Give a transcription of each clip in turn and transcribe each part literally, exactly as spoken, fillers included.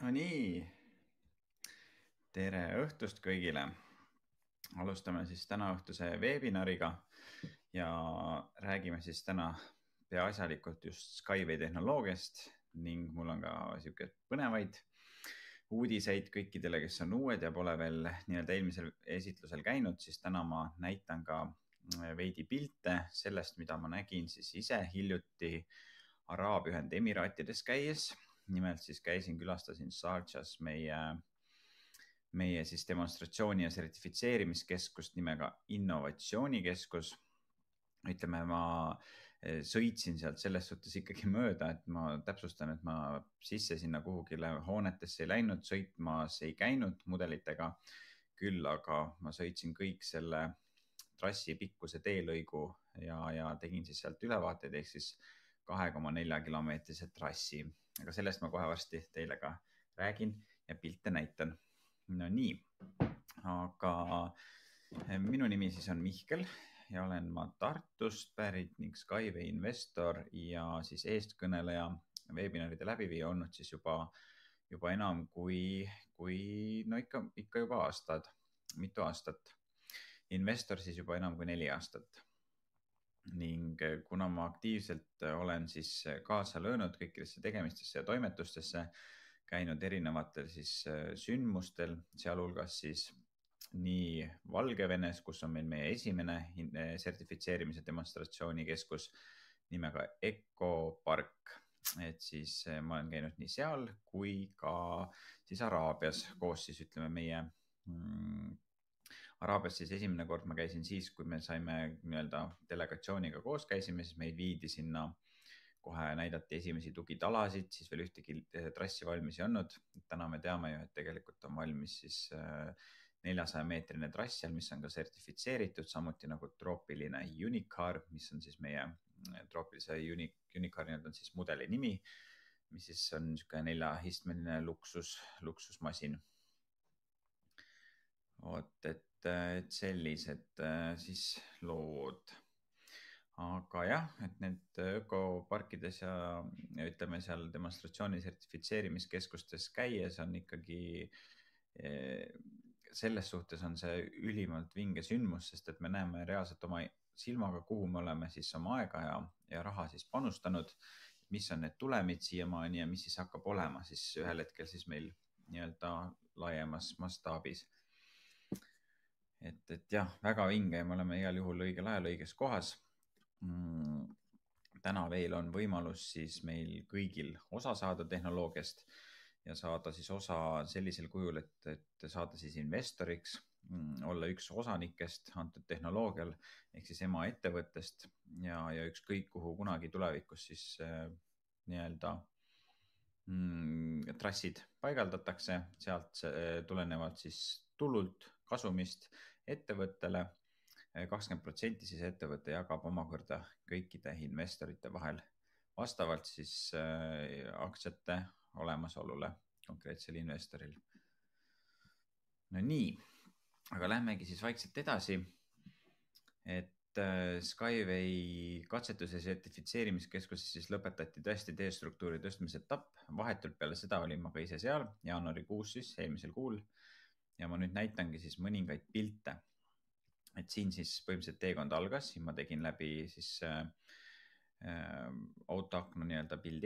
No nii, tere õhtust kõigile. Alustame siis täna õhtuse webinariga ja räägime siis täna peaasjalikult just Skyway tehnoloogiast ning mul on ka siuke põnevaid uudiseid kõikidele, kes on uued ja pole veel nii-öelda eelmisel esitlusel käinud, siis täna ma näitan ka veidi pilte sellest, mida ma nägin siis ise hiljuti Araabia Ühendemiraatides käies. Nimelt siis käisin, külastasin Sharjah's meie, meie siis demonstratsiooni ja sertifitseerimiskeskust nimega Innovatsioonikeskus. Ütleme, ma sõitsin sealt selles suhtes ikkagi mööda, et ma täpsustan, et ma sisse sinna kuhugile hoonetesse ei läinud, sõitmas ei käinud mudelitega, küll aga ma sõitsin kõik selle trassi pikkuse teelõigu ja, ja tegin siis sealt ülevaateid ehk siis kahe koma nelja kilomeetrise trassi. Aga sellest ma kohe varsti teile ka räägin ja pilte näitan. No nii, aga minu nimi siis on Mihkel ja olen ma Tartust pärit ning Skyway investor ja siis eestkõneleja webinaride läbiviija olnud siis juba, juba enam kui, kui no ikka, ikka juba aastad, mitu aastat. Investor siis juba enam kui neli aastat. Ning kuna ma aktiivselt olen siis kaasa löönud kõikidesse tegemistesse ja toimetustesse, käinud erinevatel siis sündmustel, sealhulgas siis nii Valgevenes, kus on meil meie esimene sertifitseerimise demonstratsioonikeskus nimega EcoPark. Et siis ma olen käinud nii seal kui ka siis Araabias koos siis ütleme meie mm, Araabias siis esimene kord ma käisin siis, kui me saime nii-öelda delegatsiooniga koos käisime, siis meid viidi sinna, kohe näidati esimesi tugitalasid, siis veel ühtegi trassi valmis ei olnud. Täna me teame ju, et tegelikult on valmis siis neljasaja meetrine trass seal, mis on ka sertifitseeritud, samuti nagu troopiline Unicar, mis on siis meie troopilise Unicar nii-öelda on siis mudeli nimi, mis siis on niisugune neljaistmeline luksus, luksusmasin. Oot, et, et sellised siis lood. Aga jah, et need ökoparkides ja ütleme seal demonstratsiooni sertifitseerimiskeskustes käies on ikkagi selles suhtes on see ülimalt vinge sündmus, sest et me näeme reaalselt oma silmaga, kuhu me oleme siis oma aega ja, ja raha siis panustanud, mis on need tulemid siiamaani ja mis siis hakkab olema siis ühel hetkel siis meil nii-öelda laiemas mastaabis. Et, et jah, väga vinge ja me oleme igal juhul õigel ajal õiges kohas. Mm, täna veel on võimalus siis meil kõigil osa saada tehnoloogiast ja saada siis osa sellisel kujul, et, et saada siis investoriks, mm, olla üks osanikest antud tehnoloogial ehk siis ema ettevõttest ja, ja ükskõik kuhu kunagi tulevikus siis äh, nii-öelda mm, trassid paigaldatakse, sealt äh, tulenevalt siis tulult, kasumist ettevõttele, kakskümmend protsenti siis ettevõte jagab omakorda kõikide investorite vahel vastavalt siis äh, aktsiate olemasolule konkreetsel investoril. No nii, aga lähmegi siis vaikselt edasi, et äh, Skyway katsetuse sertifitseerimiskeskuses siis lõpetati tõesti teestruktuuri tõstmise etapp. Vahetult peale seda olin ma ka ise seal jaanuarikuus siis eelmisel kuul ja ma nüüd näitangi siis mõningaid pilte. Et siin siis põhimõtteliselt teekond algas, siin ma tegin läbi siis äh, äh, autoakna nii-öelda pildi.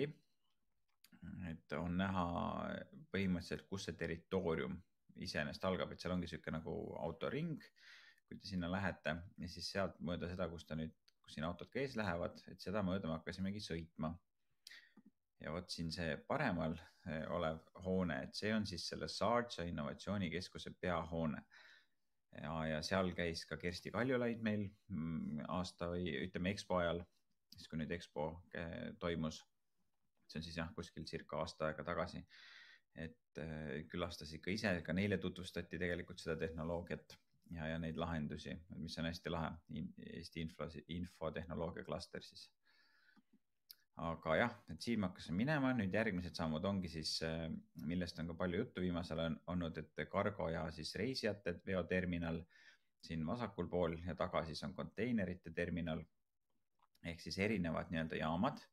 Et on näha põhimõtteliselt, kus see territoorium iseenesest algab, et seal ongi siuke nagu autoring, kui te sinna lähete ja siis sealt mööda seda, kus ta nüüd, kus siin autod ka ees lähevad, et seda mööda me hakkasimegi sõitma. Ja vot siin see paremal olev hoone, et see on siis selle Sharjah innovatsioonikeskuse peahoone. Ja, ja seal käis ka Kersti Kaljulaid meil aasta või ütleme Expo ajal, siis kui nüüd Expo toimus, see on siis jah, kuskil circa aasta aega tagasi, et külastas ikka ise, ka neile tutvustati tegelikult seda tehnoloogiat ja, ja neid lahendusi, mis on hästi lahe, Eesti info, infotehnoloogia klaster siis. Aga jah, et siin ma hakkasin minema, nüüd järgmised sammud ongi siis, millest on ka palju juttu viimasel on olnud, et kargo ja siis reisijate veoterminal siin vasakul pool ja taga siis on konteinerite terminal ehk siis erinevad nii-öelda jaamad,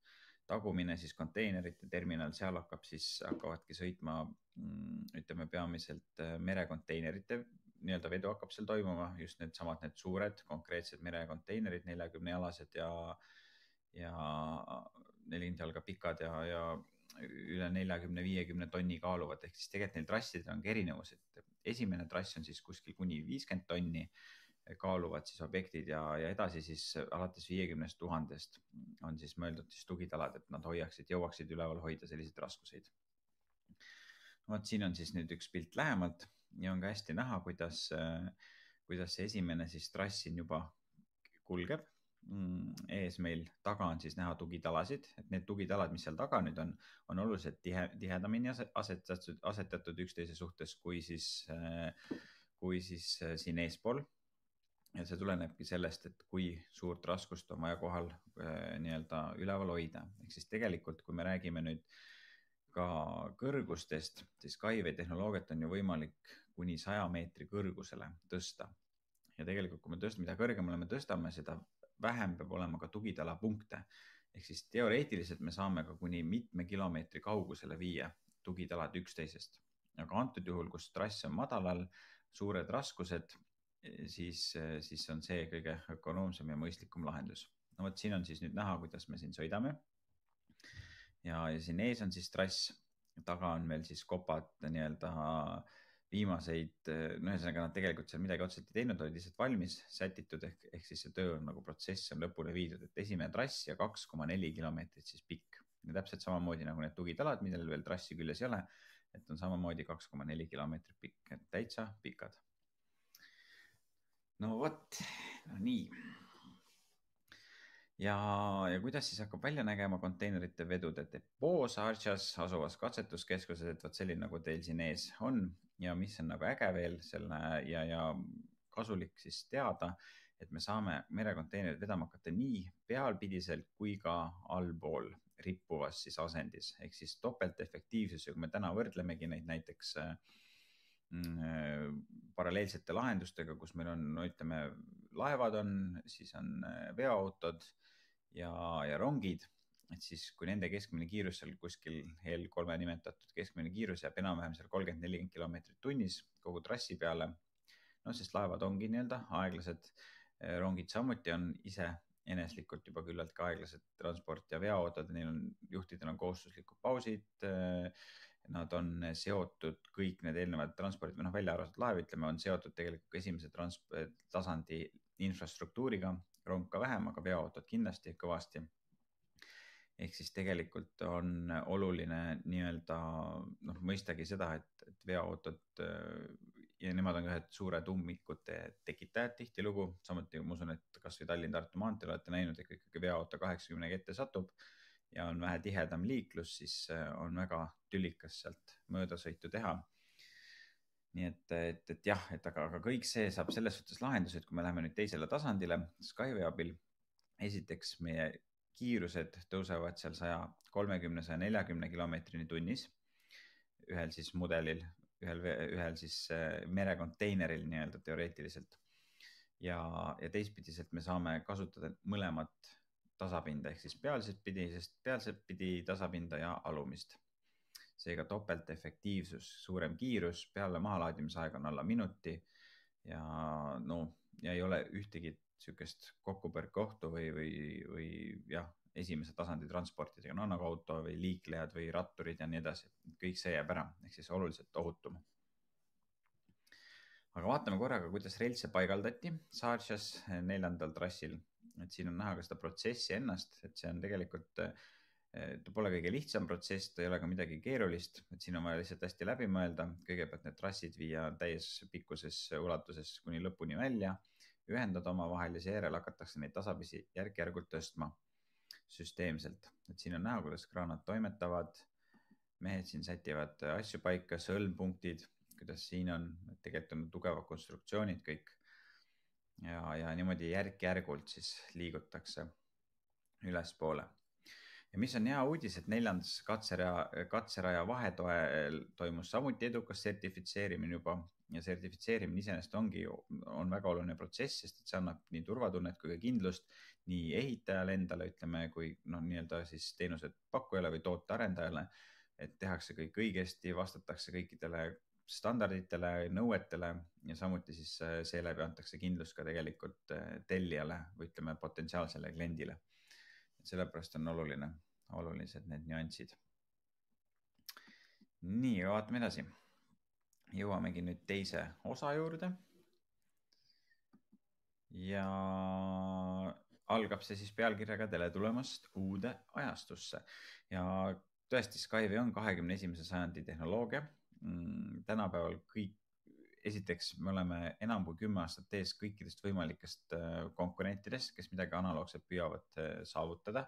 tagumine siis konteinerite terminal, seal hakkab siis, hakkavadki sõitma, ütleme peamiselt merekonteinerite nii-öelda vedu hakkab seal toimuma, just need samad, need suured konkreetsed merekonteinerid, neljakümne jalased ja, ja nelikümmend jalga pikad ja, ja üle neljakümne viiekümne tonni kaaluvad, ehk siis tegelikult neil trassidel on ka erinevus, et esimene trass on siis kuskil kuni viiskümmend tonni kaaluvad siis objektid ja, ja edasi siis alates viiekümnest tuhandest on siis mõeldud siis tugitalad, et nad hoiaksid, jõuaksid üleval hoida selliseid raskuseid. Vot siin on siis nüüd üks pilt lähemalt ja on ka hästi näha, kuidas, kuidas see esimene siis trass siin juba kulgeb. Ees meil taga on siis näha tugitalasid, et need tugitalad, mis seal taga nüüd on, on oluliselt tihe, tihedamini asetatud, asetatud üksteise suhtes kui siis, kui siis siin eespool. Ja see tulenebki sellest, et kui suurt raskust on vaja kohal nii-öelda üleval hoida. Ehk siis tegelikult, kui me räägime nüüd ka kõrgustest, siis Skyway tehnoloogiat on ju võimalik kuni saja meetri kõrgusele tõsta. Ja tegelikult, kui me tõstame, mida kõrgemale me tõstame, seda vähem peab olema ka tugitala punkte. Ehk siis teoreetiliselt me saame ka kuni mitme kilomeetri kaugusele viia tugitalad üksteisest. Aga antud juhul, kus trass on madalal, suured raskused, siis, siis on see kõige ökonoomsem ja mõistlikum lahendus. No võt, siin on siis nüüd näha, kuidas me siin sõidame. Ja, ja siin ees on siis trass, taga on meil siis kopad nii-öelda viimaseid, no ühesõnaga nad tegelikult seal midagi otseselt ei teinud, olid lihtsalt valmis sätitud, ehk, ehk siis see töö on nagu protsess on lõpule viidud, et esimene trass ja kaks koma neli kilomeetrit siis pikk. Ja täpselt samamoodi nagu need tugitalad, millel veel trassi küljes ei ole, et on samamoodi kaks koma neli kilomeetrit pikk, et täitsa pikad. No vot, no nii. Ja, ja kuidas siis hakkab välja nägema konteinerite vedude depoo Sharjah's asuvas katsetuskeskuses, et võt selline nagu teil siin ees on ja mis on nagu äge veel selle ja, ja kasulik siis teada, et me saame merekonteinerid vedama hakata nii pealpidiselt kui ka allpool rippuvas siis asendis, ehk siis topeltefektiivsus ja kui me täna võrdlemegi neid näiteks paralleelsete lahendustega, kus meil on, no ütleme, laevad on, siis on veoautod ja, ja rongid, et siis kui nende keskmine kiirus seal kuskil eel kolme nimetatud keskmine kiirus jääb enam-vähem seal kolmkümmend nelikümmend kilomeetrit tunnis kogu trassi peale, no sest laevad ongi nii-öelda aeglased, rongid samuti on ise eneslikult juba küllalt ka aeglased transport ja veoautod, neil on, juhtidel on kohustuslikud pausid, nad on seotud, kõik need eelnevad transpordid, või noh, välja arvatud laev, ütleme, on seotud tegelikult esimese trans- tasandi infrastruktuuriga, rong ka vähem, aga veoautod kindlasti kõvasti. Ehk siis tegelikult on oluline nii-öelda, noh, mõistagi seda, et, et veoautod ja nemad on ka ühed suured ummikute tekitajad tihtilugu, samuti ma usun, et kas või Tallinn-Tartu maanteel olete näinud, et ikkagi veoauto kaheksakümnega ette satub ja on vähe tihedam liiklus, siis on väga tülikas sealt möödasõitu teha. Nii et, et, et jah, et aga, aga kõik see saab selles suhtes lahendus, et kui me läheme nüüd teisele tasandile Skyway abil, esiteks meie kiirused tõusevad seal saja kolmekümne kuni saja neljakümne kilomeetrini tunnis ühel siis mudelil, ühel, ühel siis merekonteineril nii-öelda teoreetiliselt. Ja, ja teistpidiselt me saame kasutada mõlemat tasapinda ehk siis pealset pidi, sest pealset pidi tasapinda ja alumist. Seega topelt efektiivsus, suurem kiirus, peale mahalaadimisaeg on alla minuti ja, no, ja ei ole ühtegi sükest kokkupõrkeohtu või, või, või jah, esimese tasandi transportidega, no nagu auto või liiklejad või ratturid ja nii edasi. Kõik see jääb ära, ehk siis oluliselt ohutum. Aga vaatame korraga, kuidas reltse paigaldati Sharjah's neljandal trassil. Et siin on näha ka seda protsessi ennast, et see on tegelikult, ta pole kõige lihtsam protsess, ta ei ole ka midagi keerulist, et siin on vaja lihtsalt hästi läbi mõelda. Kõigepealt need trassid viia täies pikkuses ulatuses kuni lõpuni välja, ühendada oma vahel ja seejärel hakatakse neid tasapisi järk-järgult tõstma süsteemselt. Et siin on näha, kuidas kraanad toimetavad, mehed siin sätivad asju paika, sõlmpunktid, kuidas siin on, tegelikult on tugevad konstruktsioonid kõik ja, ja niimoodi järk-järgult siis liigutakse ülespoole. ja mis on hea uudis, et neljandas katseraja, katseraja vahetoel toimus samuti edukas sertifitseerimine juba ja sertifitseerimine iseenesest ongi, on väga oluline protsess, sest et see annab nii turvatunnet kui ka kindlust nii ehitajale endale, ütleme, kui no, nii-öelda siis teenused pakkujale või toote arendajale, et tehakse kõik õigesti, vastatakse kõikidele standarditele, nõuetele ja samuti siis seeläbi antakse kindlust ka tegelikult tellijale või ütleme potentsiaalsele kliendile. Sellepärast on oluline, olulised need nüansid. Nii, vaatame edasi. Jõuamegi nüüd teise osa juurde. Ja algab see siis pealkirjaga Tere tulemast uude ajastusse. Ja tõesti, Skyway on kahekümne esimese sajandi tehnoloogia. Tänapäeval kõik, esiteks me oleme enam kui kümme aastat ees kõikidest võimalikest konkurentidest, kes midagi analoogset püüavad saavutada.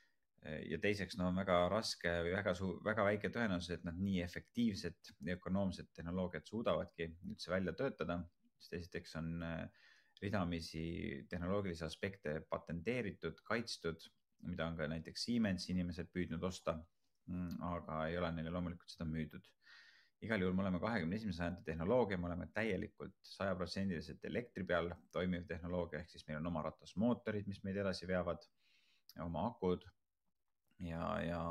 Ja teiseks, no on väga raske või väga, suu, väga väike tõenäosus, et nad nii efektiivset ja ökonoomset tehnoloogiat suudavadki üldse välja töötada. Sest esiteks on ridamisi tehnoloogilisi aspekte patenteeritud, kaitstud, mida on ka näiteks Siemens inimesed püüdnud osta, aga ei ole neile loomulikult seda müüdud. Igal juhul me oleme kahekümne esimese sajandi tehnoloogia, me oleme täielikult saja protsendiliselt elektri peal toimiv tehnoloogia, ehk siis meil on oma ratasmootorid, mis meid edasi veavad, oma akud ja, ja,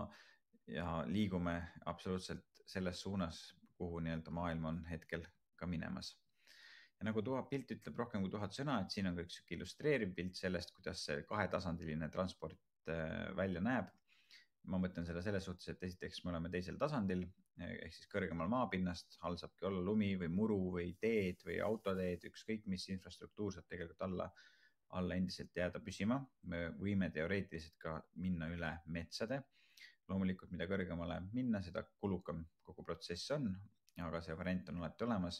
ja liigume absoluutselt selles suunas, kuhu nii-öelda maailm on hetkel ka minemas. Ja nagu tuhat pilt ütleb rohkem kui tuhat sõna, et siin on ka üks illustreeriv pilt sellest, kuidas see kahetasandiline transport välja näeb. Ma mõtlen seda selles suhtes, et esiteks me oleme teisel tasandil, ehk siis kõrgemal maapinnast, all saabki olla lumi või muru või teed või autoteed, ükskõik mis infrastruktuur saab tegelikult alla, alla endiselt jääda püsima. Me võime teoreetiliselt ka minna üle metsade. Loomulikult, mida kõrgemale minna, seda kulukam kogu protsess on, aga see variant on alati olemas.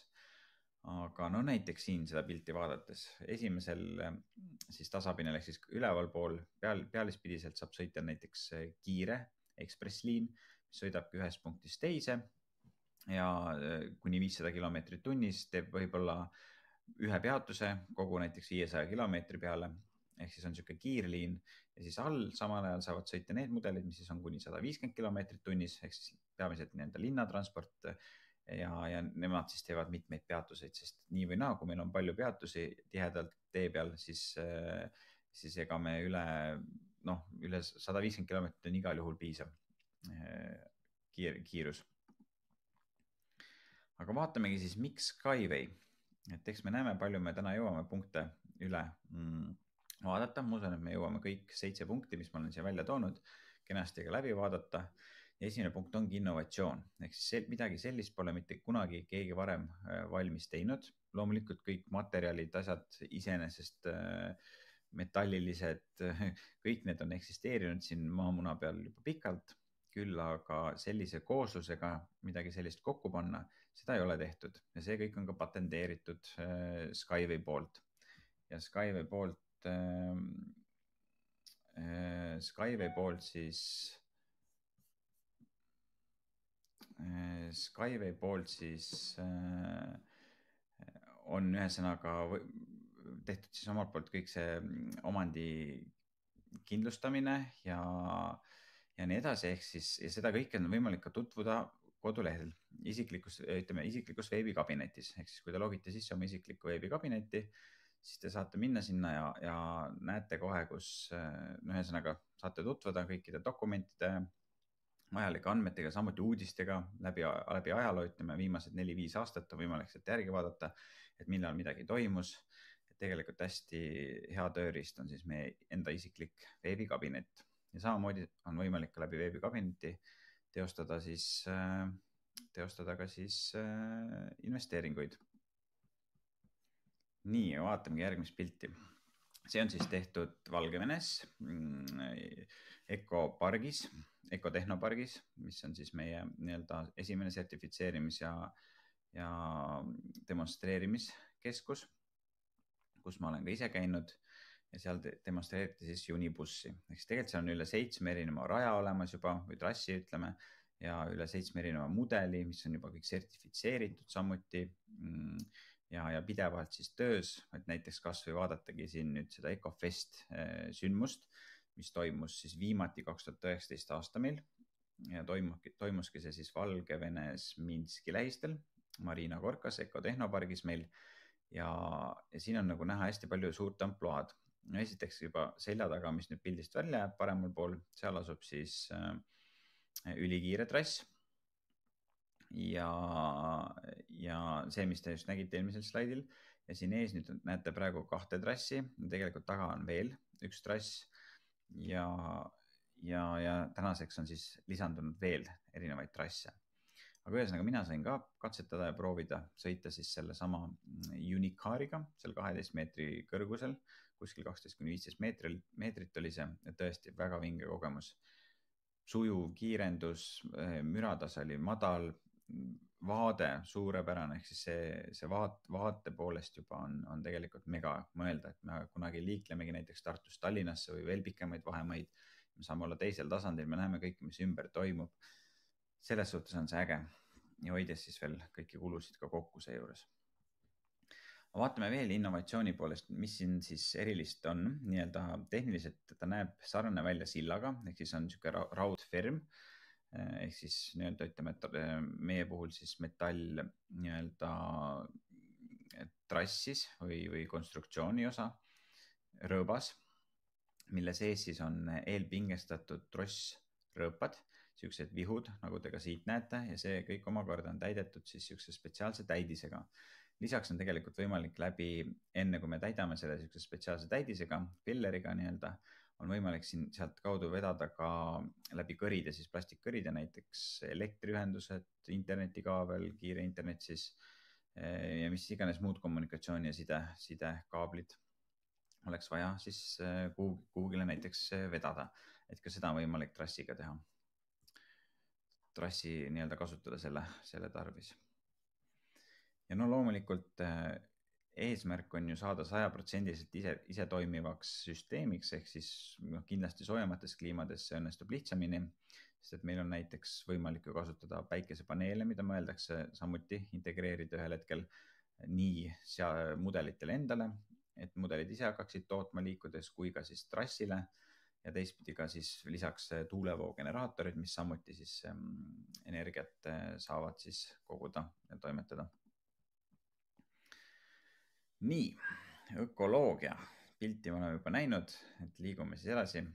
Aga no näiteks siin seda pilti vaadates, esimesel siis tasapinnal ehk siis ülevalpool peal, pealispidiselt saab sõita näiteks kiire ekspressliin, mis sõidabki ühest punktist teise ja kuni viissada kilomeetrit tunnis teeb võib-olla ühe peatuse kogu näiteks viiesaja kilomeetri peale, ehk siis on niisugune kiirliin ja siis all samal ajal saavad sõita need mudelid, mis siis on kuni sada viiskümmend kilomeetrit tunnis, ehk siis peamiselt nii-enda linnatransport ja, ja nemad siis teevad mitmeid peatuseid, sest nii või naa, kui meil on palju peatusi tihedalt tee peal, siis, siis ega me üle, noh, üle sada viiskümmend kilomeetrit on igal juhul piisav kiir, kiirus. Aga vaatamegi siis, miks Skyway, et eks me näeme, palju me täna jõuame punkte üle vaadata. Ma usun, et me jõuame kõik seitse punkti, mis ma olen siia välja toonud, kenasti ka läbi vaadata. Ja esimene punkt ongi innovatsioon, ehk siis midagi sellist pole mitte kunagi keegi varem valmis teinud. Loomulikult kõik materjalid, asjad iseenesest metallilised, kõik need on eksisteerinud siin maamuna peal juba pikalt, küll aga sellise kooslusega midagi sellist kokku panna, seda ei ole tehtud ja see kõik on ka patenteeritud Skyway poolt. Ja Skyway poolt, Skyway poolt siis Skyway poolt siis on ühesõnaga tehtud siis omalt poolt kõik see omandi kindlustamine ja, ja nii edasi, ehk siis ja seda kõike on võimalik ka tutvuda kodulehel isiklikus, ütleme, isiklikus veebikabinetis, ehk siis kui te logite sisse oma isiklikku veebikabinetti, siis te saate minna sinna ja, ja näete kohe, kus no, ühesõnaga saate tutvuda kõikide dokumentide vajalike andmetega, samuti uudistega läbi, läbi ajaloo, ütleme viimased neli-viis aastat on võimalik sealt järgi vaadata, et millal midagi toimus. Et tegelikult hästi hea tööriist on siis meie enda isiklik veebikabinet ja samamoodi on võimalik ka läbi veebikabineti teostada, siis, teostada ka siis investeeringuid. Nii, vaatamegi järgmist pilti. See on siis tehtud Valgevenes Ekopargis, Ekotehnopargis, mis on siis meie nii-öelda esimene sertifitseerimis- ja, ja demonstreerimiskeskus, kus ma olen ka ise käinud ja seal demonstreeriti siis Unibussi. Eks tegelikult seal on üle seitsme erineva raja olemas juba või trassi, ütleme, ja üle seitsme erineva mudeli, mis on juba kõik sertifitseeritud samuti ja, ja pidevalt siis töös, et näiteks kas või vaadatagi siin nüüd seda EcoFest sündmust, mis toimus siis viimati kaks tuhat üheksateist aasta meil ja toimuski, toimuski see siis Valgevenes Minski lähistel, Marina Gorkas Ökotehnopargis meil ja, ja siin on nagu näha hästi palju suurt ampluaad. Esiteks juba selja taga, mis nüüd pildist välja jääb paremal pool, seal asub siis äh, ülikiire trass ja, ja see, mis te just nägite eelmisel slaidil ja siin ees nüüd näete praegu kahte trassi, tegelikult taga on veel üks trass ja, ja, ja tänaseks on siis lisandunud veel erinevaid trasse. Aga ühesõnaga mina sain ka katsetada ja proovida sõita siis selle sama Unicaariga, seal kaheteist meetri kõrgusel, kuskil kaksteist kuni viisteist meetrit, meetrit oli see, et tõesti väga vinge kogemus. Sujuv kiirendus, müratase oli madal, vaade suurepärane, ehk siis see, see vaat, vaate poolest juba on, on tegelikult mega mõelda, et me kunagi liiklemegi näiteks Tartust Tallinnasse või veel pikemaid vahemaid, me saame olla teisel tasandil, me näeme kõike, mis ümber toimub. Selles suhtes on see äge ja hoides siis veel kõiki kulusid ka kokku seejuures. Vaatame veel innovatsiooni poolest, mis siin siis erilist on. Nii-öelda tehniliselt ta näeb sarnane välja sillaga, ehk siis on niisugune raudferm, ehk siis nii-öelda ütleme, et meie puhul siis metall nii-öelda trassis või, või konstruktsiooni osa, rõõbas, mille sees siis on eelpingestatud trossrõõpad, siuksed vihud, nagu te ka siit näete ja see kõik omakorda on täidetud siis siukse spetsiaalse täidisega. Lisaks on tegelikult võimalik läbi, enne kui me täidame selle siukse spetsiaalse täidisega, filleriga nii-öelda, on võimalik siin sealt kaudu vedada ka läbi kõride, siis plastikkõride, näiteks elektriühendused, internetikaabel, kiire internet siis ja mis iganes muud kommunikatsiooni ja side, sidekaablid oleks vaja siis kuhugile näiteks vedada, et ka seda on võimalik trassiga teha. Trassi nii-öelda kasutada selle, selle tarvis. Ja no loomulikult eesmärk on ju saada saja protsendiliselt ise, ise toimivaks süsteemiks, ehk siis no, kindlasti soojemates kliimades see õnnestub lihtsamini, sest et meil on näiteks võimalik ju kasutada päikesepaneele, mida mõeldakse samuti integreerida ühel hetkel nii mudelitele endale, et mudelid ise hakkaksid tootma liikudes kui ka siis trassile, ja teistpidi ka siis lisaks tuulevoogeneraatorid, mis samuti siis energiat saavad siis koguda ja toimetada. Nii, ökoloogia. Pilti me oleme juba näinud, et liigume siis edasi.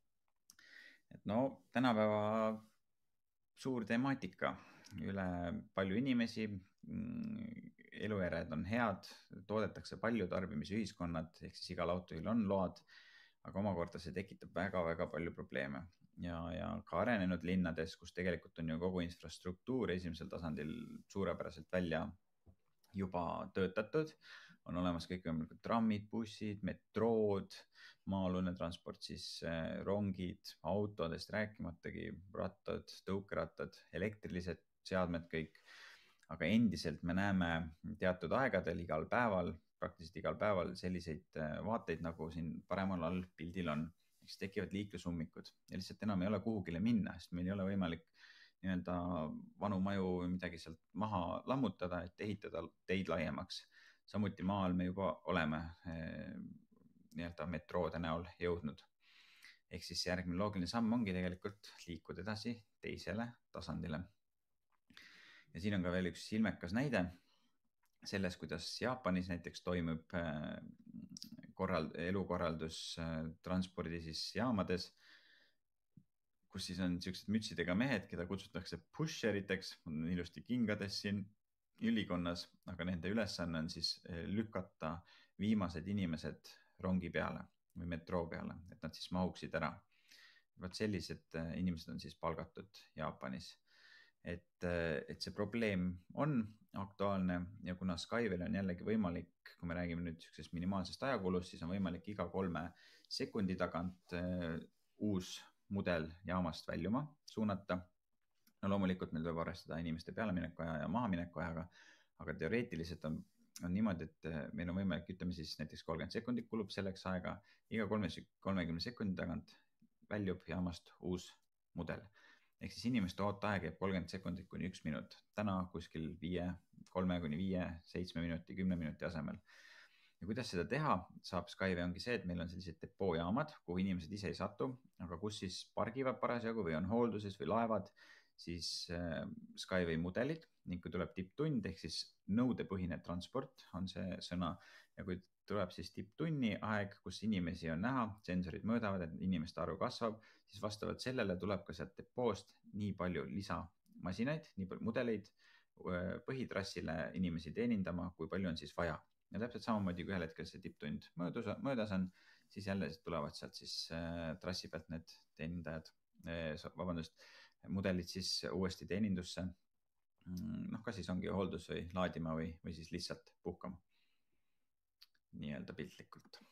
Et no, tänapäeva suur temaatika, üle palju inimesi, eluered on head, toodetakse palju tarbimisühiskonnad, ehk siis igal autojuhil on load, aga omakorda see tekitab väga-väga palju probleeme ja, ja ka arenenud linnades, kus tegelikult on ju kogu infrastruktuur esimesel tasandil suurepäraselt välja juba töötatud, on olemas kõikvõimalikud trammid, bussid, metrood, maa-alune transport, siis rongid, autodest rääkimatagi, rattad, tõukerattad, elektrilised seadmed kõik, aga endiselt me näeme teatud aegadel igal päeval, praktiliselt igal päeval selliseid vaateid, nagu siin paremal all pildil on, eks tekivad liiklusummikud ja lihtsalt enam ei ole kuhugile minna, sest meil ei ole võimalik nii-öelda vanu maju või midagi sealt maha lammutada, et ehitada teid laiemaks. Samuti maal me juba oleme nii-öelda metroode näol jõudnud. Ehk siis järgmine loogiline samm ongi tegelikult liikuda edasi teisele tasandile. Ja siin on ka veel üks ilmekas näide selles, kuidas Jaapanis näiteks toimub korral, elukorraldus transpordi siis jaamades, kus siis on niisugused mütsidega mehed, keda kutsutakse pusheriteks, on ilusti kingades siin ülikonnas, aga nende ülesanne on siis lükata viimased inimesed rongi peale või metroo peale, et nad siis mahuksid ära. Vaat sellised inimesed on siis palgatud Jaapanis. Et, et see probleem on aktuaalne ja kuna Skyvel on jällegi võimalik, kui me räägime nüüd niisugusest minimaalsest ajakulust, siis on võimalik iga kolme sekundi tagant uus mudel jaamast väljuma suunata. No loomulikult meil tuleb arvestada inimeste pealemineku aja ja mahamineku ajaga, aga teoreetiliselt on, on niimoodi, et meil on võimalik, ütleme siis näiteks kolmkümmend sekundit kulub selleks aega, iga kolmekümne sekundi tagant väljub jaamast uus mudel. Ehk siis inimeste ooteaeg jääb kolmkümmend sekundit kuni üks minut. Täna kuskil viie, kolme kuni viie, seitsme minuti, kümne minuti asemel. ja kuidas seda teha saab, Skyway ongi see, et meil on sellised depoojaamad, kuhu inimesed ise ei satu, aga kus siis pargivad parasjagu või on hoolduses või laevad, siis äh, Skyway mudelid ning kui tuleb tipptund ehk siis nõudepõhine transport on see sõna ja kui tuleb siis tipptunni aeg, kus inimesi on näha, sensorid mõõdavad, et inimeste arv kasvab, siis vastavalt sellele tuleb ka sealt depoost nii palju lisamasinaid, nii palju mudeleid põhitrassile inimesi teenindama, kui palju on siis vaja. Ja täpselt samamoodi, kui ühel hetkel see tipptund möödus, möödas on, siis jälle tulevad sealt siis äh, trassi pealt need teenindajad, äh, vabandust, mudelid siis uuesti teenindusse. Noh, kas siis ongi hooldus või laadima või, või siis lihtsalt puhkama. Nii-öelda piltlikult.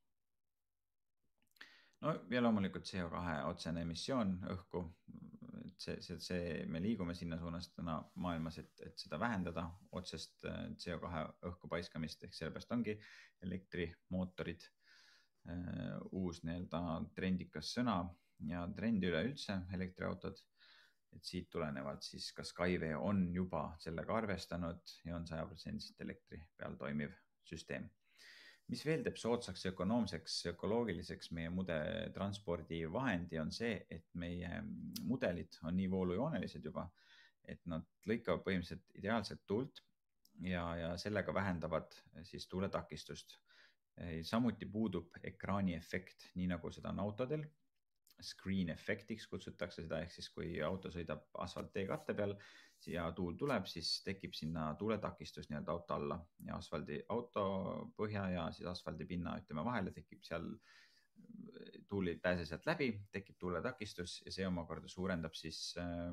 No ja loomulikult C O kahe otsene emissioon õhku, see, see, see, me liigume sinna suunas täna maailmas, et, et seda vähendada, otsest C O kahe õhku paiskamist, ehk sellepärast ongi elektrimootorid uus nii-öelda trendikas sõna ja trend üleüldse elektriautod, et siit tulenevalt siis ka Skyway on juba sellega arvestanud ja on sada protsenti elektri peal toimiv süsteem. Mis veel teeb soodsaks, ökonoomseks, ökoloogiliseks meie mudetranspordi vahendi on see, et meie mudelid on nii voolujoonelised juba, et nad lõikavad põhimõtteliselt ideaalselt tuult ja, ja sellega vähendavad siis tuuletakistust. Samuti puudub ekraani efekt, nii nagu seda on autodel. Screen efektiks kutsutakse seda, ehk siis kui auto sõidab asfalttee katte peal ja tuul tuleb, siis tekib sinna tuuletakistus nii-öelda auto alla ja asfaldi auto põhja ja siis asfaldi pinna ütleme vahele tekib seal, tuul ei pääse sealt läbi, tekib tuuletakistus ja see omakorda suurendab siis äh,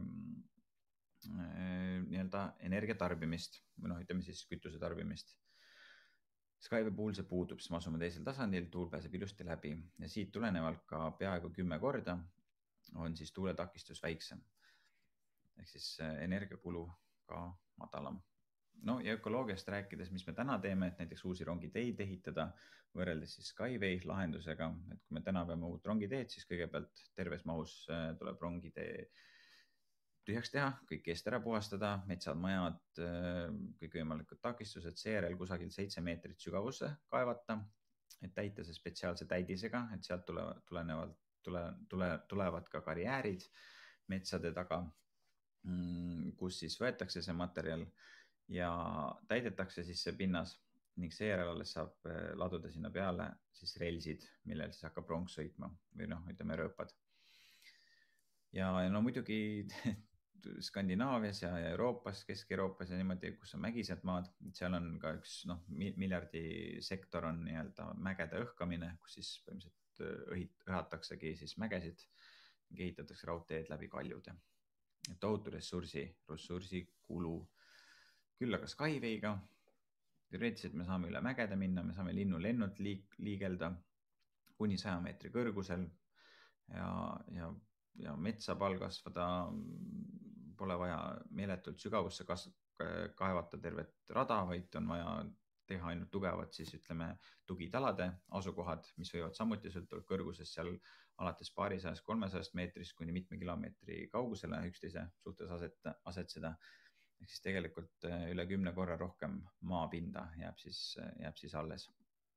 äh, nii-öelda energia tarbimist või noh, ütleme siis kütuse tarbimist. Skyway puhul see puudub, siis me asume teisel tasandil, tuul pääseb ilusti läbi ja siit tulenevalt ka peaaegu kümme korda on siis tuuletakistus väiksem. Ehk siis energiakulu ka madalam. No ja ökoloogiast rääkides, mis me täna teeme, et näiteks uusi rongiteid ehitada võrreldes siis Skyway lahendusega, et kui me täna peame uut rongiteed, siis kõigepealt terves mahus tuleb rongitee tühjaks teha, kõik eest ära puhastada, metsad, majad, kõik võimalikud takistused, seejärel kusagil seitse meetrit sügavusse kaevata, et täita see spetsiaalse täidisega, et sealt tulevad, tulenevalt, tule, tule, tulevad ka karjäärid metsade taga, kus siis võetakse see materjal ja täidetakse siis see pinnas ning seejärel alles saab laduda sinna peale siis relsid, millel siis hakkab rong sõitma või noh, ütleme rööpad. Ja no muidugi Skandinaavias ja Euroopas, Kesk-Euroopas ja niimoodi, kus on mägised maad, seal on ka üks noh, miljardi sektor on nii-öelda mägede õhkamine, kus siis põhimõtteliselt õhataksegi siis mägesid, ehitatakse raudteed läbi kaljude. Tohutu ressursi, ressursi kulu. Küll aga Skyway'ga teoreetiliselt me saame üle mägede minna, me saame linnulennult liik, liigelda kuni saja meetri kõrgusel ja, ja, ja metsa pal kasvada, pole vaja meeletult sügavusse kas, kaevata tervet rada, vaid on vaja teha ainult tugevad siis ütleme tugitalade asukohad, mis võivad samuti sõltuvalt kõrgusest seal alates paarisajast, kolmesajast meetrist kuni mitme kilomeetri kaugusele üksteise suhtes aset, asetseda. Ehk siis tegelikult üle kümne korra rohkem maapinda jääb siis, jääb siis alles.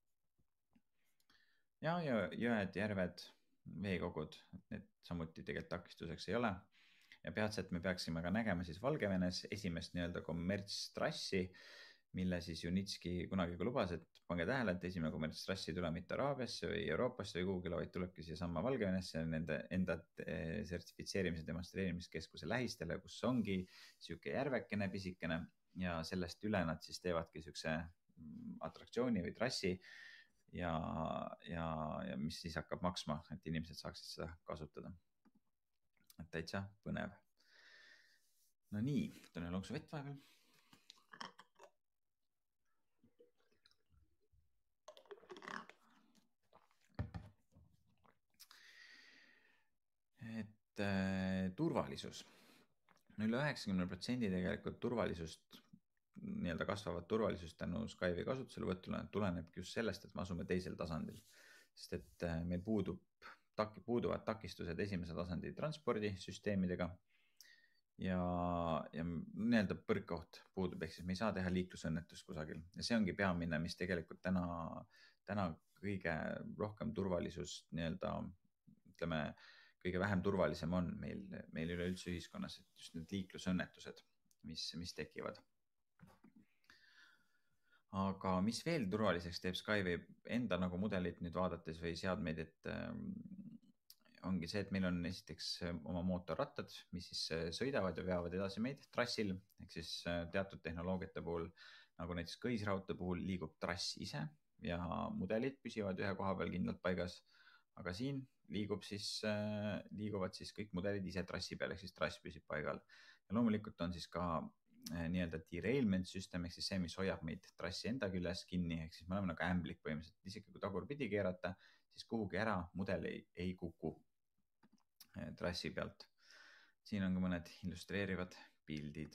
Ja, ja jõed, järved, veekogud, need samuti tegelikult takistuseks ei ole. Ja peatselt me peaksime ka nägema siis Valgevenes esimest nii-öelda kommertstrassi, mille siis Unitski kunagi lubas, et pange tähele, et esimene kommertstrassi ei tule mitte Araabiasse või Euroopasse või kuhugile, vaid tulebki siia samma Valgevenesse nende enda sertifitseerimise demonstreerimiskeskuse lähistele, kus ongi siuke järvekene pisikene ja sellest üle nad siis teevadki siukse atraktsiooni või trassi ja, ja, ja mis siis hakkab maksma, et inimesed saaksid seda kasutada. Et täitsa põnev. No nii, tõne lonksu vett vahepeal. Et äh, turvalisus. No üle üheksakümne protsendi tegelikult turvalisust, nii-öelda kasvavat turvalisust tänu Skyway kasutusele võtule tulenebki just sellest, et me asume teisel tasandil. Sest et äh, meil puudub Tak, puuduvad takistused esimese tasandi transpordisüsteemidega ja, ja nii-öelda põrkeoht puudub, ehk siis me ei saa teha liiklusõnnetust kusagil ja see ongi peamine, mis tegelikult täna, täna kõige rohkem turvalisust nii-öelda, ütleme, kõige vähem turvalisem on meil, meil üleüldse ühiskonnas, et just need liiklusõnnetused, mis, mis tekivad. Aga mis veel turvaliseks teeb Skyway enda nagu mudelit nüüd vaadates või seadmeid, et ongi see, et meil on esiteks oma mootorrattad, mis siis sõidavad ja veavad edasi meid trassil, ehk siis teatud tehnoloogiate puhul, nagu näiteks kõisraudtee puhul liigub trass ise ja mudelid püsivad ühe koha peal kindlalt paigas, aga siin liigub siis, liiguvad siis kõik mudelid ise trassi peal, ehk siis trass püsib paigal. Ja loomulikult on siis ka nii-öelda derailment süsteem, ehk siis see, mis hoiab meid trassi enda küljes kinni, ehk siis me oleme nagu ämblik põhimõtteliselt, isegi kui tagurpidi keerata, siis kuhugi ära mudel ei, ei kuku trassi pealt. Siin on ka mõned illustreerivad pildid.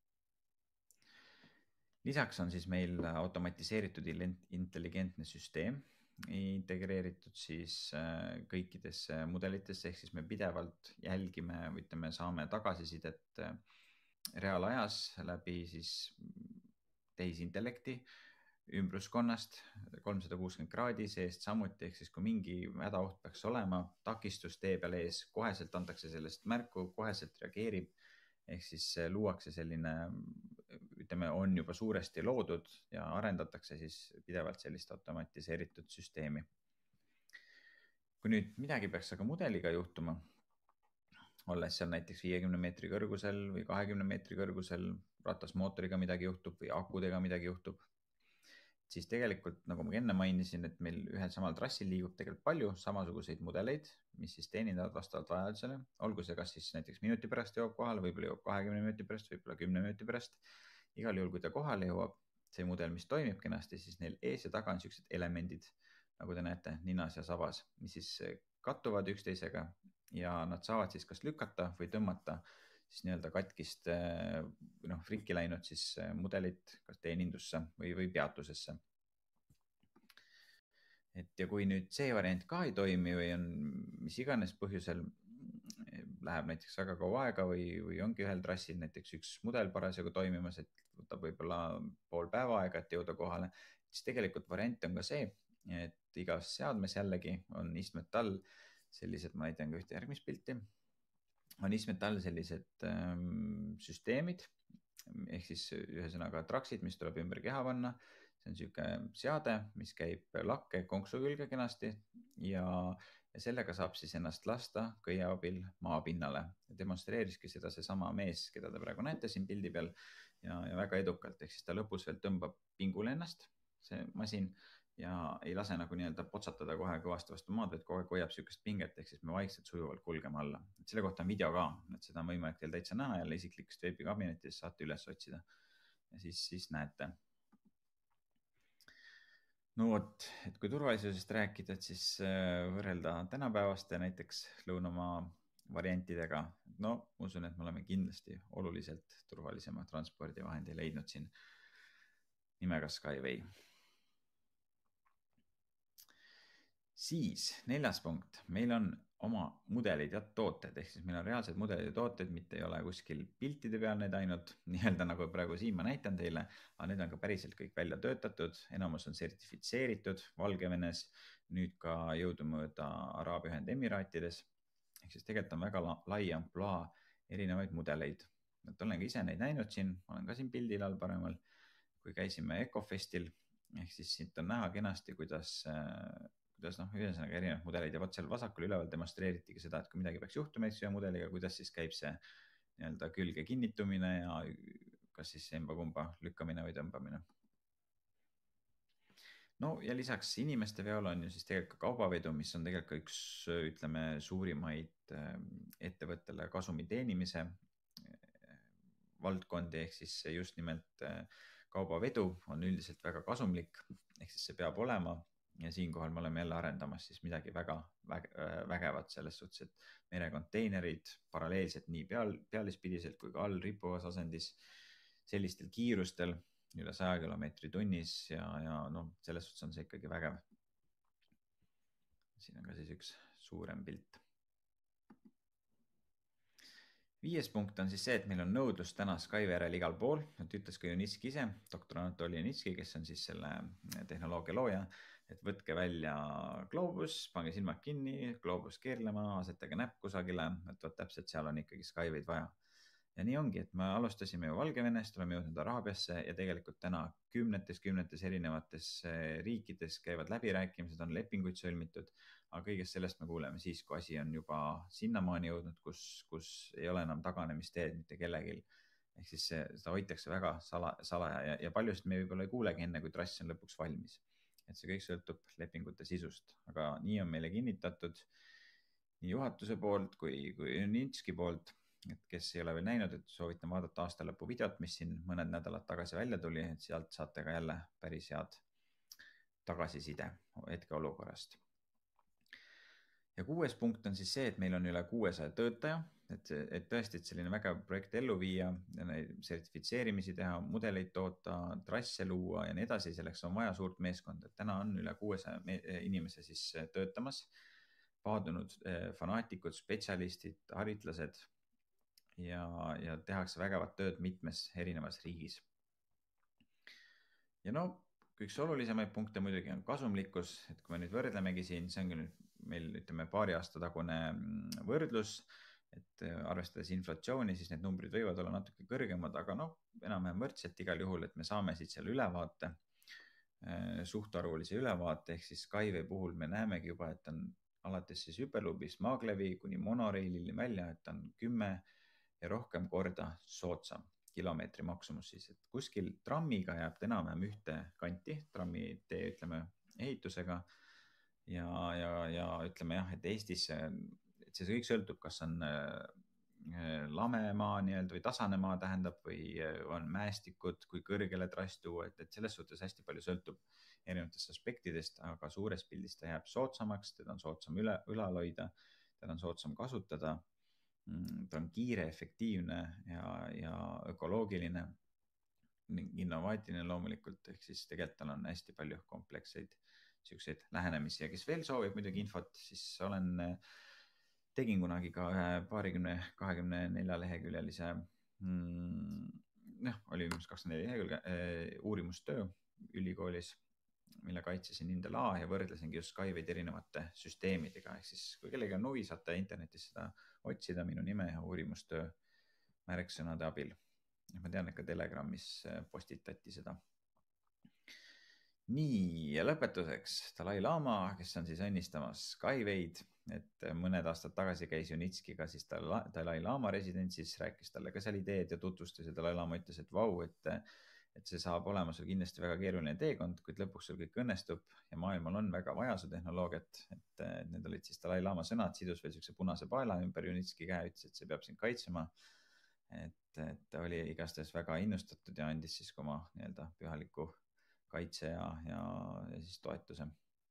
Lisaks on siis meil automatiseeritud intelligentne süsteem, integreeritud siis kõikidesse mudelitesse, ehk siis me pidevalt jälgime, ütleme, saame tagasisidet reaalajas läbi siis tehisintellekti ümbruskonnast kolmsada kuuskümmend kraadi seest samuti, ehk siis kui mingi hädaoht peaks olema, takistus tee peal ees, koheselt antakse sellest märku, koheselt reageerib, ehk siis luuakse selline, ütleme, on juba suuresti loodud ja arendatakse siis pidevalt sellist automatiseeritud süsteemi. Kui nüüd midagi peaks aga mudeliga juhtuma, olles seal näiteks viiekümne meetri kõrgusel või kahekümne meetri kõrgusel, ratasmootoriga midagi juhtub või akudega midagi juhtub, siis tegelikult, nagu ma enne mainisin, et meil ühel samal trassil liigub tegelikult palju samasuguseid mudeleid, mis siis teenindavad vastavalt vajadusele, olgu see kas siis näiteks minuti pärast jõuab kohale, võib-olla jõuab kahekümne minuti pärast, võib-olla kümne minuti pärast. Igal juhul, kui ta kohale jõuab, see mudel, mis toimib kenasti, siis neil ees ja taga on sellised elemendid, nagu te näete, ninas ja sabas, mis siis kattuvad üksteisega ja nad saavad siis kas lükata või tõmmata siis nii-öelda katkist, noh, frikki läinud siis mudelit kas teenindusse või, või peatusesse. Et ja kui nüüd see variant ka ei toimi või on mis iganes põhjusel läheb näiteks väga kaua aega või, või ongi ühel trassil näiteks üks mudel parasjagu toimimas, et võtab võib-olla pool päeva aega, et jõuda kohale, siis tegelikult variant on ka see, et igas seadmes jällegi on istmete all sellised, ma näitan ka ühte järgmist pilti, on istmete all sellised ähm, süsteemid, ehk siis ühesõnaga traksid, mis tuleb ümber keha panna. See on niisugune seade, mis käib lakke konksu külge kenasti ja, ja sellega saab siis ennast lasta köie abil maapinnale. Demonstreeriski seda seesama mees, keda te praegu näete siin pildi peal ja, ja väga edukalt, ehk siis ta lõpus veel tõmbab pingule ennast, see masin, ja ei lase nagu nii-öelda potsatada kohe kõvasti vastu maad, vaid kogu aeg hoiab sihukest pinget, ehk siis me vaikselt sujuvalt kulgeme alla. Et selle kohta on video ka, et seda on võimalik teil täitsa näha jälle isiklikust veebikabinetis, saate üles otsida ja siis, siis näete. No vot, et kui turvalisusest rääkida, et siis võrrelda tänapäevaste näiteks lõunamaa variantidega, no usun, et me oleme kindlasti oluliselt turvalisema transpordivahendi leidnud siin nimega Skyway. Siis neljas punkt, meil on oma mudelid ja tooted, ehk siis meil on reaalsed mudelid ja tooted, mitte ei ole kuskil piltide peal need ainult, nii-öelda nagu praegu siin ma näitan teile, aga need on ka päriselt kõik välja töötatud, enamus on sertifitseeritud Valgevenes, nüüd ka jõudumööda Araabia Ühendemiraatides, ehk siis tegelikult on väga lai ampluaa erinevaid mudeleid. Et olen ka ise neid näinud siin, olen ka siin pildil all paremal, kui käisime Ecofestil, ehk siis siit on näha kenasti, kuidas kuidas noh, ühesõnaga erinevad mudeleid ja võt seal vasakul üleval demonstreeritigi seda, et kui midagi peaks juhtuma ühe mudeliga, kuidas siis käib see nii-öelda külge kinnitumine ja kas siis emba-kumba lükkamine või tõmbamine. No ja lisaks inimeste veol on ju siis tegelikult ka kaubavedu, mis on tegelikult üks, ütleme, suurimaid ettevõttele kasumi teenimise valdkondi, ehk siis just nimelt kaubavedu on üldiselt väga kasumlik, ehk siis see peab olema. Ja siinkohal me oleme jälle arendamas siis midagi väga vägevat selles suhtes, et merekonteinerid paralleelselt nii peal, pealispidiselt kui ka all ripuvas asendis sellistel kiirustel üle saja kilomeetri tunnis ja, ja noh, selles suhtes on see ikkagi vägev. Siin on ka siis üks suurem pilt. Viies punkt on siis see, et meil on nõudlus täna Skype järel igal pool, et ütles ka Junitski ise, doktor Anatoli Junitski, kes on siis selle tehnoloogia looja, et võtke välja gloobus, pange silmad kinni, gloobus keerlema, asetage näpp kusagile, et võt täpselt seal on ikkagi Skype'id vaja. Ja nii ongi, et me alustasime ju Valgevenest, oleme jõudnud Araabiasse ja tegelikult täna kümnetes, kümnetes erinevates riikides käivad läbirääkimised, on lepinguid sõlmitud, aga kõigest sellest me kuuleme siis, kui asi on juba sinnamaani jõudnud, kus, kus ei ole enam taganemisteed mitte kellegil. Ehk siis see, seda hoitakse väga sala, salaja ja, ja paljusid me võib-olla ei kuulegi enne, kui trass on lõpuks valmis. Et see kõik sõltub lepingute sisust, aga nii on meile kinnitatud nii juhatuse poolt kui, kui Junitski poolt, et kes ei ole veel näinud, et soovitan vaadata aasta lõpu videot, mis siin mõned nädalad tagasi välja tuli, et sealt saate ka jälle päris head tagasiside hetkeolukorrast. Ja kuues punkt on siis see, et meil on üle kuuesaja töötaja, et, et tõesti, et selline vägev projekt ellu viia, sertifitseerimisi teha, mudeleid toota, trasse luua ja nii edasi, selleks on vaja suurt meeskonda. Täna on üle kuuesaja inimese siis töötamas, paadunud fanaatikud, spetsialistid, haritlased ja, ja tehakse vägevat tööd mitmes erinevas riigis. Ja no, üks olulisemaid punkte muidugi on kasumlikkus, et kui me nüüd võrdlemegi siin, see ongi nüüd meil ütleme paari aasta tagune võrdlus, et arvestades inflatsiooni, siis need numbrid võivad olla natuke kõrgemad, aga noh, enam-vähem võrdselt igal juhul, et me saame siit seal ülevaate, suhtarvulise ülevaate, ehk siis Skype puhul me näemegi juba, et on alates siis hüperluubist Maglevi kuni monoreilini välja, et on kümme ja rohkem korda soodsam kilomeetri maksumus siis, et kuskil trammiga jääb enam-vähem ühte kanti, trammi tee ütleme ehitusega ja, ja, ja ütleme jah, et Eestis et see kõik sõltub, kas on lamemaa nii-öelda või tasanemaa tähendab või on mäestikud, kui kõrgele trass tuua, et, et selles suhtes hästi palju sõltub erinevatest aspektidest, aga suures pildis ta jääb soodsamaks, teda on soodsam üle, ülal hoida, teda on soodsam kasutada. Ta on kiire, efektiivne ja, ja ökoloogiline ning innovaatiline loomulikult, ehk siis tegelikult tal on hästi palju kompleksseid siukseid lähenemisi ja kes veel soovib muidugi infot, siis olen, tegin kunagi ka ühe paarikümne, kahekümne nelja leheküljelise, noh, oli kakskümmend neli lehekülge uurimustöö ülikoolis, mille kaitsesin Indel A ja võrdlesingi just Skype'id erinevate süsteemidega. Ehk siis, kui kellegi on huvi, saate internetis seda otsida minu nime ja uurimustöö märksõnade abil. Ma tean, et ka Telegramis postitati seda. Nii, ja lõpetuseks Dalai Lama, kes on siis õnnistamas Skype'id, et mõned aastad tagasi käis Junitskiga siis Dalai Lama residentsis, rääkis talle ka seal ideed ja tutvustas ja Dalai Lama ütles, et vau, et et see saab olema sul kindlasti väga keeruline teekond, kuid lõpuks sul kõik õnnestub ja maailmal on väga vaja su tehnoloogiat, et need olid siis Dalai Lama sõnad, sidus veel siukse punase paela ümber Junitski käe, ütles, et see peab sind kaitsema, et, et ta oli igastahes väga innustatud ja andis siis oma nii-öelda pühaliku kaitse ja, ja, ja siis toetuse.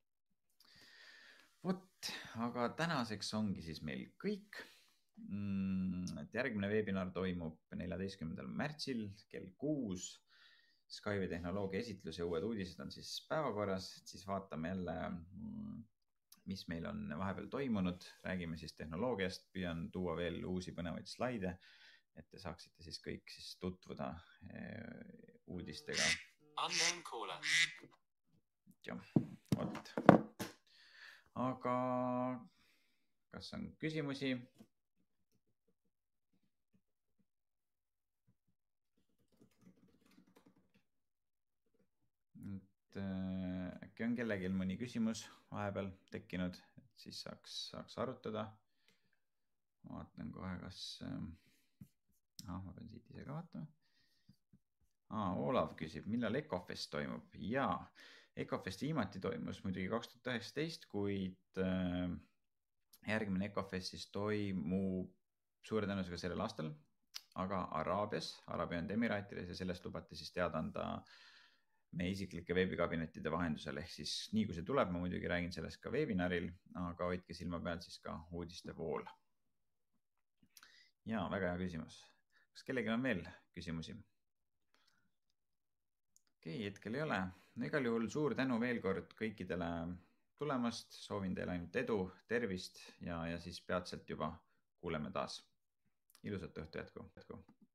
Vot, aga tänaseks ongi siis meil kõik. Et järgmine webinar toimub neljateistkümnendal märtsil kell kuus. Skype'i tehnoloogia esitlus ja uued uudised on siis päevakorras, siis vaatame jälle, mis meil on vahepeal toimunud, räägime siis tehnoloogiast, püüan tuua veel uusi põnevaid slaide, et te saaksite siis kõik siis tutvuda uudistega. Jah, vot. Aga kas on küsimusi? Et äkki on kellelgi mõni küsimus vahepeal tekkinud, et siis saaks, saaks arutada. Vaatan kohe, kas... Ah, ma pean siit ise ka vaatama. Ah, Olav küsib, millal Ecofest toimub? Jaa, Ecofest viimati toimus muidugi kaks tuhat üheksateist, kuid järgmine Ecofest siis toimub suure tõenäosusega sellel aastal, aga Araabias, Araabia Ühendemiraatides ja sellest lubati siis teada anda meie isiklike veebikabinettide vahendusel, ehk siis nii kui see tuleb, ma muidugi räägin sellest ka webinaril, aga hoidke silma peal siis ka uudiste vool. Jaa, väga hea küsimus. Kas kellelgi on veel küsimusi? Okei, hetkel ei ole. No igal juhul suur tänu veel kord kõikidele tulemast, soovin teile ainult edu, tervist ja, ja siis peatselt juba kuuleme taas. ilusat õhtu jätku, jätku.